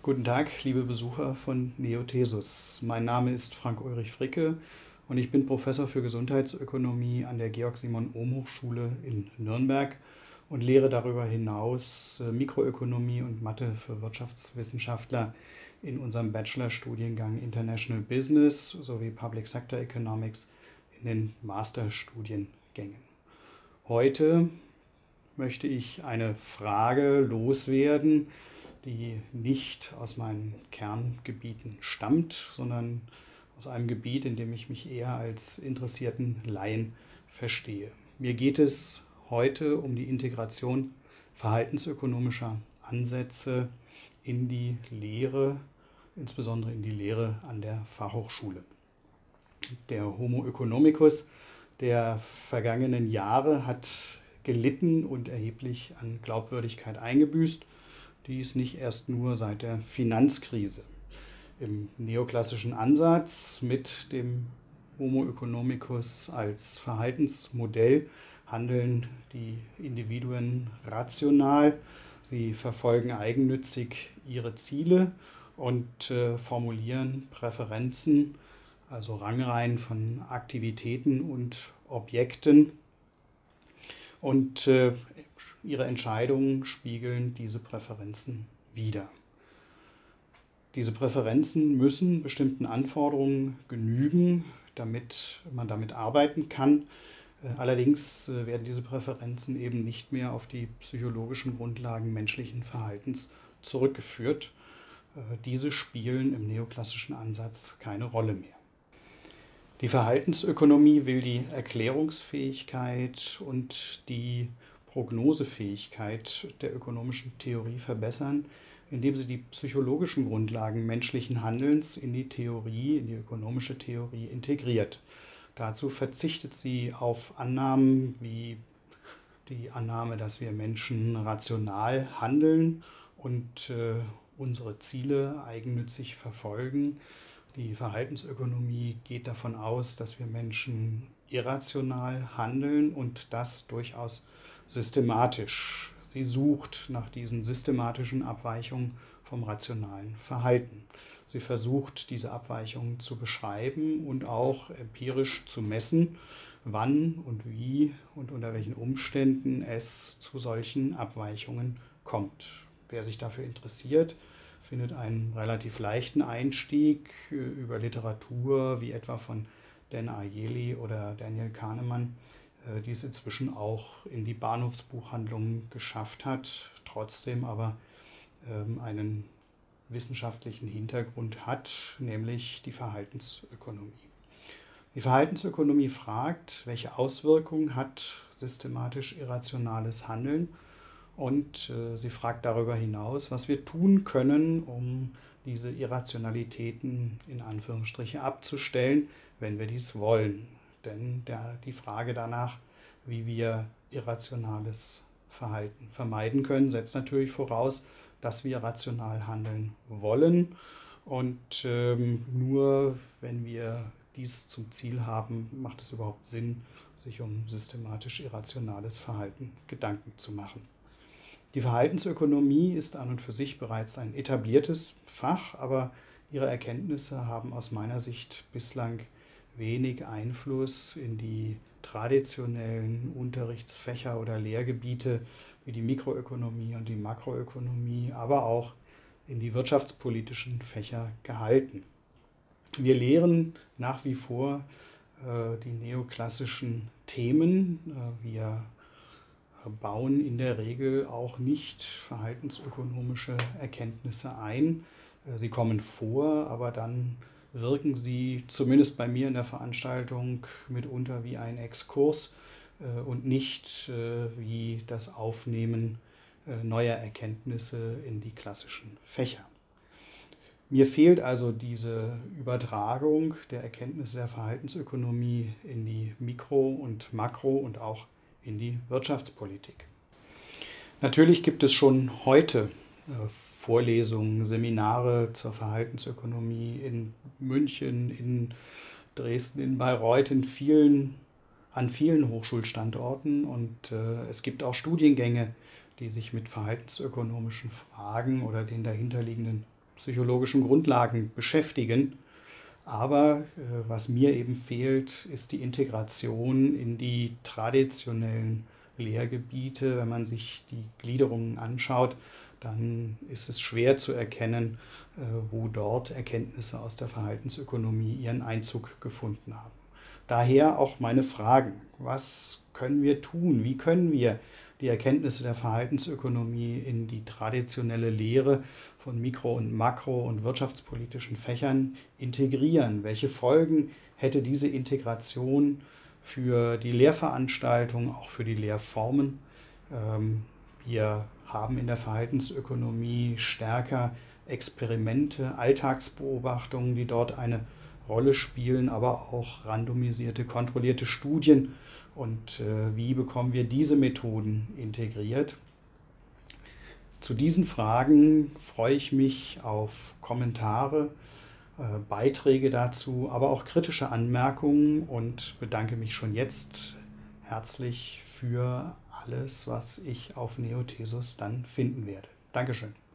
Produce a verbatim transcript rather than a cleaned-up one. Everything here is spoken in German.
Guten Tag, liebe Besucher von Neothesus. Mein Name ist Frank-Ulrich Fricke und ich bin Professor für Gesundheitsökonomie an der Georg-Simon-Ohm-Hochschule in Nürnberg und lehre darüber hinaus Mikroökonomie und Mathe für Wirtschaftswissenschaftler in unserem Bachelorstudiengang International Business sowie Public Sector Economics in den Masterstudiengängen. Heute möchte ich eine Frage loswerden, die nicht aus meinen Kerngebieten stammt, sondern aus einem Gebiet, in dem ich mich eher als interessierten Laien verstehe. Mir geht es heute um die Integration verhaltensökonomischer Ansätze in die Lehre, insbesondere in die Lehre an der Fachhochschule. Der Homo economicus der vergangenen Jahre hat gelitten und erheblich an Glaubwürdigkeit eingebüßt. Dies nicht erst nur seit der Finanzkrise. Im neoklassischen Ansatz mit dem Homo economicus als Verhaltensmodell handeln die Individuen rational. Sie verfolgen eigennützig ihre Ziele und äh, formulieren Präferenzen, also Rangreihen von Aktivitäten und Objekten. Und äh, ihre Entscheidungen spiegeln diese Präferenzen wider. Diese Präferenzen müssen bestimmten Anforderungen genügen, damit man damit arbeiten kann. Allerdings werden diese Präferenzen eben nicht mehr auf die psychologischen Grundlagen menschlichen Verhaltens zurückgeführt. Diese spielen im neoklassischen Ansatz keine Rolle mehr. Die Verhaltensökonomie will die Erklärungsfähigkeit und die Prognosefähigkeit der ökonomischen Theorie verbessern, indem sie die psychologischen Grundlagen menschlichen Handelns in die Theorie, in die ökonomische Theorie integriert. Dazu verzichtet sie auf Annahmen wie die Annahme, dass wir Menschen rational handeln und äh, unsere Ziele eigennützig verfolgen. Die Verhaltensökonomie geht davon aus, dass wir Menschen irrational handeln und das durchaus systematisch. Sie sucht nach diesen systematischen Abweichungen vom rationalen Verhalten. Sie versucht, diese Abweichungen zu beschreiben und auch empirisch zu messen, wann und wie und unter welchen Umständen es zu solchen Abweichungen kommt. Wer sich dafür interessiert, findet einen relativ leichten Einstieg über Literatur, wie etwa von Dan Ariely oder Daniel Kahnemann, die es inzwischen auch in die Bahnhofsbuchhandlungen geschafft hat, trotzdem aber einen wissenschaftlichen Hintergrund hat, nämlich die Verhaltensökonomie. Die Verhaltensökonomie fragt, welche Auswirkungen hat systematisch irrationales Handeln, und äh, sie fragt darüber hinaus, was wir tun können, um diese Irrationalitäten in Anführungsstriche abzustellen, wenn wir dies wollen. Denn der, die Frage danach, wie wir irrationales Verhalten vermeiden können, setzt natürlich voraus, dass wir rational handeln wollen. Und ähm, nur wenn wir dies zum Ziel haben, macht es überhaupt Sinn, sich um systematisch irrationales Verhalten Gedanken zu machen. Die Verhaltensökonomie ist an und für sich bereits ein etabliertes Fach, aber ihre Erkenntnisse haben aus meiner Sicht bislang wenig Einfluss in die traditionellen Unterrichtsfächer oder Lehrgebiete wie die Mikroökonomie und die Makroökonomie, aber auch in die wirtschaftspolitischen Fächer gehalten. Wir lehren nach wie vor äh, die neoklassischen Themen. Äh, wir bauen in der Regel auch nicht verhaltensökonomische Erkenntnisse ein. Sie kommen vor, aber dann wirken sie zumindest bei mir in der Veranstaltung mitunter wie ein Exkurs und nicht wie das Aufnehmen neuer Erkenntnisse in die klassischen Fächer. Mir fehlt also diese Übertragung der Erkenntnisse der Verhaltensökonomie in die Mikro- und Makro- und auch in die Wirtschaftspolitik. Natürlich gibt es schon heute äh, Vorlesungen, Seminare zur Verhaltensökonomie in München, in Dresden, in Bayreuth, in vielen, an vielen Hochschulstandorten, und äh, es gibt auch Studiengänge, die sich mit verhaltensökonomischen Fragen oder den dahinterliegenden psychologischen Grundlagen beschäftigen. Aber äh, was mir eben fehlt, ist die Integration in die traditionellen Lehrgebiete. Wenn man sich die Gliederungen anschaut, dann ist es schwer zu erkennen, äh, wo dort Erkenntnisse aus der Verhaltensökonomie ihren Einzug gefunden haben. Daher auch meine Fragen. Was können wir tun? Wie können wir die Erkenntnisse der Verhaltensökonomie in die traditionelle Lehre von Mikro- und Makro- und wirtschaftspolitischen Fächern integrieren? Welche Folgen hätte diese Integration für die Lehrveranstaltung, auch für die Lehrformen? Wir haben in der Verhaltensökonomie stärker Experimente, Alltagsbeobachtungen, die dort eine Rolle spielen, aber auch randomisierte, kontrollierte Studien. Und äh, wie bekommen wir diese Methoden integriert? Zu diesen Fragen freue ich mich auf Kommentare, äh, Beiträge dazu, aber auch kritische Anmerkungen und bedanke mich schon jetzt herzlich für alles, was ich auf Neothesus dann finden werde. Dankeschön.